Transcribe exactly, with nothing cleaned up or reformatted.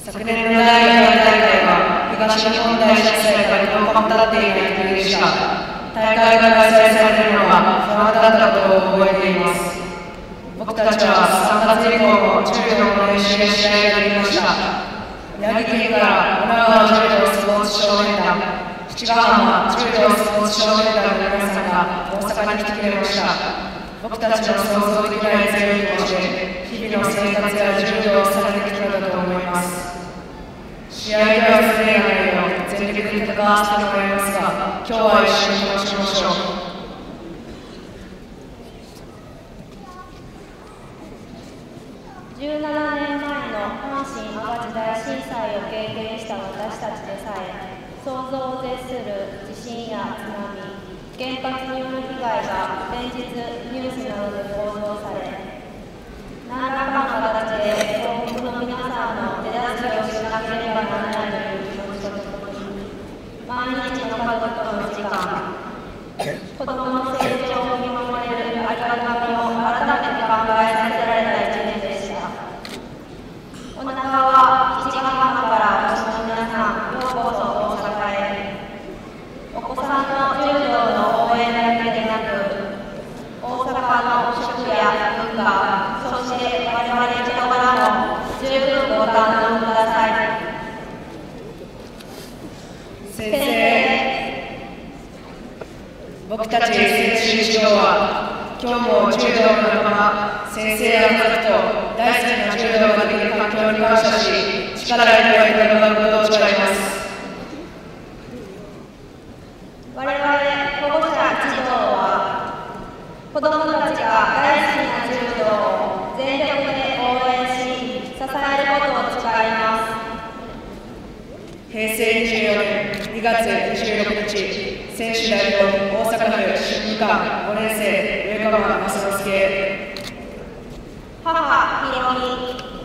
昨年のだいにかい大会は東日本大震災からようかも経っていない冬でした。大会が開催されるのが不安だったことを覚えています。僕たちはさんがつ以降も柔道の練習をし合いできました。宮城県から女川柔道スポーツ少年団、七ヶ浜柔道スポーツ少年団の皆さんが大阪に来てくれました。僕たちの想像できない強い気持ちで日々の生活や柔道をされてきたのだと思います。試合では失礼なよう全力で戦わせてもらいますが、今日は一緒に楽しみましょう。 じゅうななねんまえの阪神・淡路大震災を経験した私たちでさえ、想像を絶する地震や津波、原発による被害が連日ニュースなどで報道され、何らかの形で東北の皆さんの手助けをしなければならないという気持ちとともに、毎日の家族との時間、子どもの成長を見守れるありがたみを改めて考えさせられた一年でした。女川七ヶ浜からお越しの皆さん、ようこそ大阪へ。お子さんの柔道の応援だけでなく、大阪の食や文化、そして我々人柄も十分ご堪能ください。 先生、僕たち選手指導は今日も柔道の仲間、先生や家族と大好きな柔道ができる環境に感謝し、力いっぱいで学ぶことを誓います。 我々保護者一同は、子どもたちが大好きな柔道を全力で応援し、支えることを誓います。 へいせいにじゅうよねんにがつにじゅうろくにち、選手代表大阪府新二課ごねん生上川正之助、 母ひろみ。